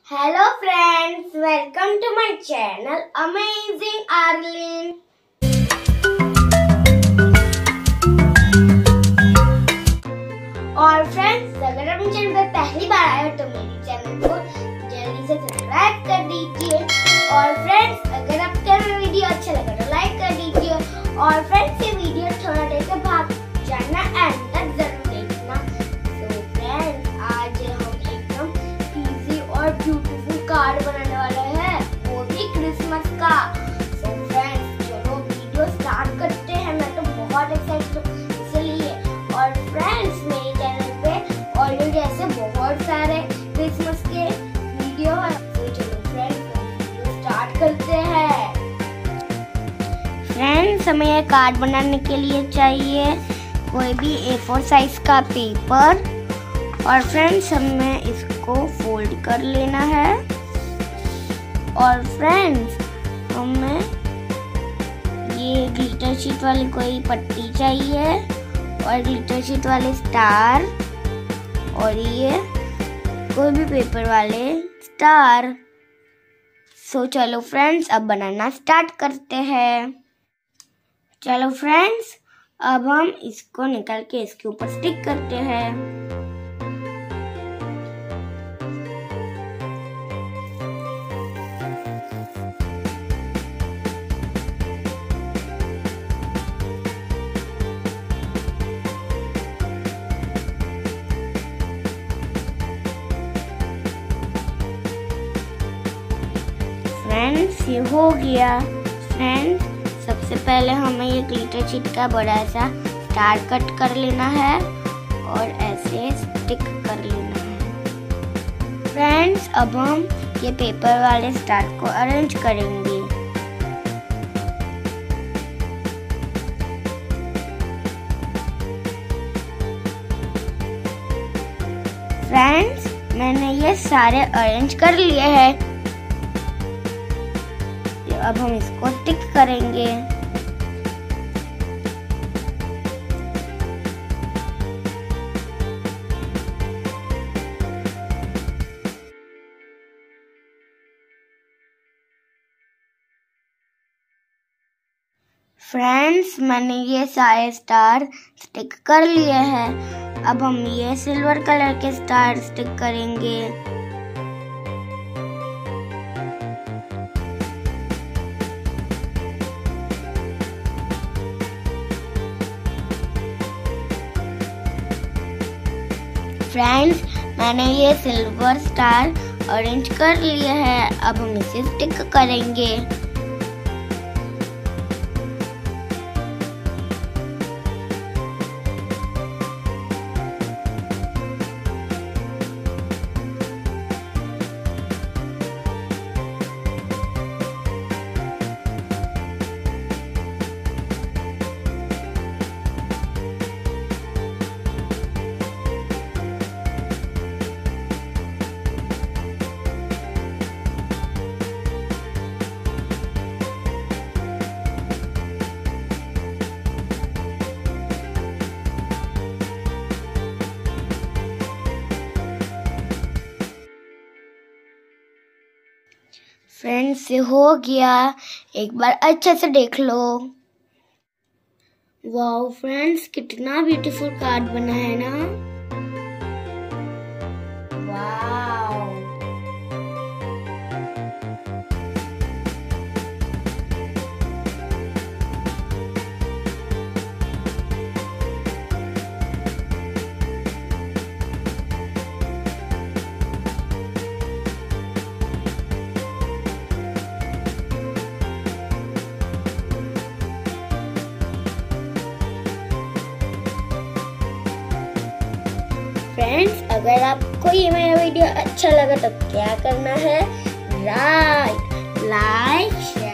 Hello friends, welcome to my channel Amazing Aarlin. और friends, अगर आप मेरे चैनल पर पहली बार आए हो तो मेरे चैनल को जल्दी से सब्सक्राइब कर दीजिए। और फ्रेंड्स, अगर आपको मेरा वीडियो अच्छा लगा तो लाइक कर दीजिए। और फ्रेंड्स, ये वीडियो थोड़ा देर से भाग जाना एंड तक जरूर देखना। तो फ्रेंड्स, आज हम एकदम इजी और ब्यूटीफुल कार्ड बनाने वाले हैं, वो भी क्रिसमस का। तो फ्रेंड्स, चलो वीडियो स्टार्ट करते हैं। मैं तो बहुत एक्साइटेड हूँ इसलिए। और फ्रेंड्स, मेरे चैनल पे ऑलरेडी ऐसे बहुत सारे क्रिसमस के वीडियो हैं। तो चलो फ्रेंड्स, वीडियो स्टार्ट करते हैं। फ्रेंड्स, हमें ये कार्ड बनाने के लिए चाहिए कोई भी A4 साइज का पेपर। और फ्रेंड्स, हमें इसको फोल्ड कर लेना है। और फ्रेंड्स, हमें ये ग्लिटर शीट वाली कोई पट्टी चाहिए और ग्लिटर शीट वाले स्टार और ये कोई भी पेपर वाले स्टार। सो चलो फ्रेंड्स, अब बनाना स्टार्ट करते हैं। चलो फ्रेंड्स, अब हम इसको निकाल के इसके ऊपर स्टिक करते हैं। फ्रेंड्स, ये हो गया। फ्रेंड्स, सबसे पहले हमें ये ग्लिटर शीट का बड़ा सा स्टार कट कर लेना है और ऐसे स्टिक कर लेना है। फ्रेंड्स, अब हम ये पेपर वाले स्टार को अरेंज करेंगे। फ्रेंड्स, मैंने ये सारे अरेंज कर लिए हैं। अब हम इसको स्टिक करेंगे। फ्रेंड्स, मैंने ये सारे स्टार स्टिक कर लिए हैं। अब हम ये सिल्वर कलर के स्टार स्टिक करेंगे। फ्रेंड्स, मैंने ये सिल्वर स्टार अरेंज कर लिए हैं। अब हम इसे स्टिक करेंगे। फ्रेंड्स, ये हो गया। एक बार अच्छे से देख लो। वाओ फ्रेंड्स, कितना ब्यूटीफुल कार्ड बना है ना। वाओ। फ्रेंड्स, अगर आपको ये मेरा वीडियो अच्छा लगा तो क्या करना है? Like, share